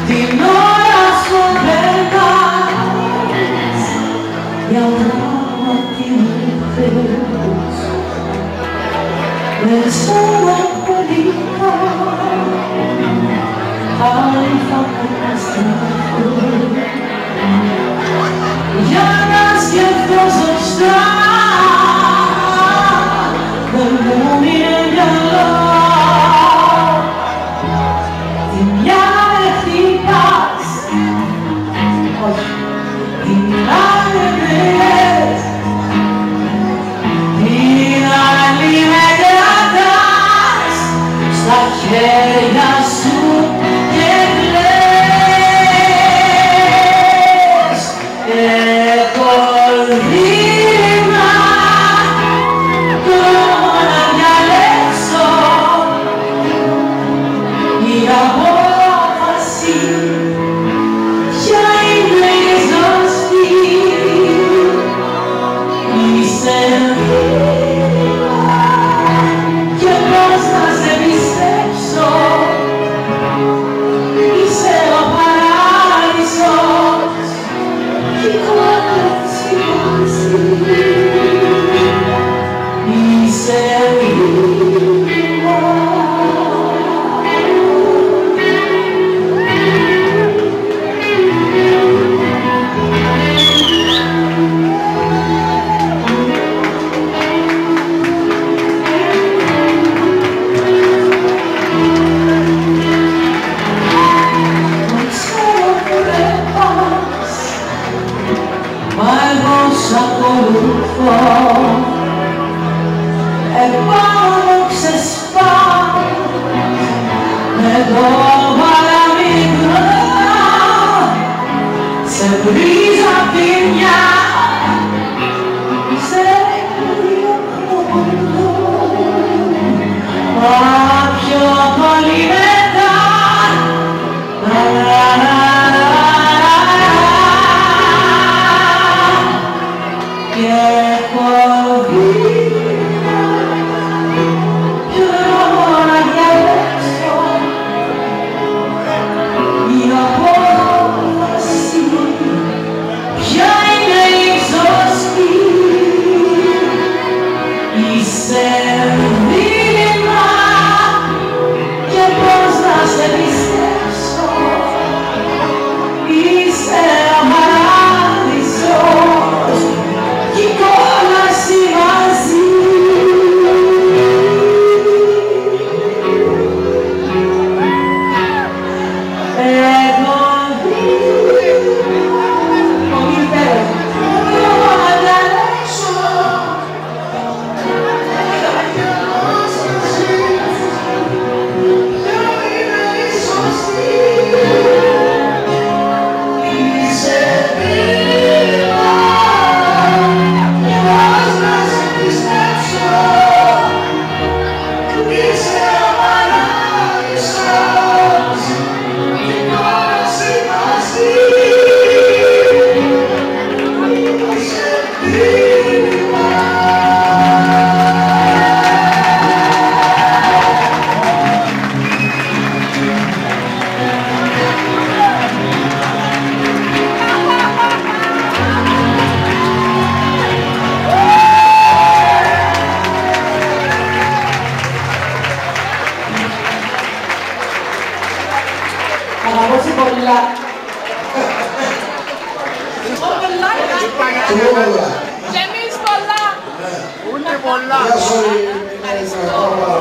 την ώρα σου περνάς για ό,τι μου θες με σωραπολικά αν θα καταστραφώ για να σκεφτώ σωστά δεν μου είναι μυαλό τη μια με χτυπάς όχι, την άλλη με λες την άλλη με κρατάς στα χέρια σου και κλαις έχω δίλημμα τώρα να διαλέξω η απόφαση ποια είναι η σωστή είσαι δίλημμα και πώς να σε πιστέψω είσαι ο παράδεισος κι η κόλαση μαζί είσαι δίλημμα. Ξέρω που δεν πας, μα εγώ σ' ακολουθώ επάνω ξεσπάς με το παραμικρό σε βρίζω απ' τη μια σε διωχνώ μα πιο πολύ μετά και έχω δίλημμα ποιο να διαλέξω η απόφαση ποια είναι η σωστή είσαι δίλημμα και πώς να σε πιστέψω είσαι ο παράδεισος κι η κόλαση μαζί έχω δίλημμα πολύ υπέροχο ποιο να διαλέξω ποια είναι η σωστή είσαι δίλημμα και πώς να σε πιστέψω είσαι ο παράδεισος κι η κόλαση μαζί είσαι δίλημμα. Αγαπώσει πολλά. Και εμείς πολλά. Ούτε πολλά. Γεια σου,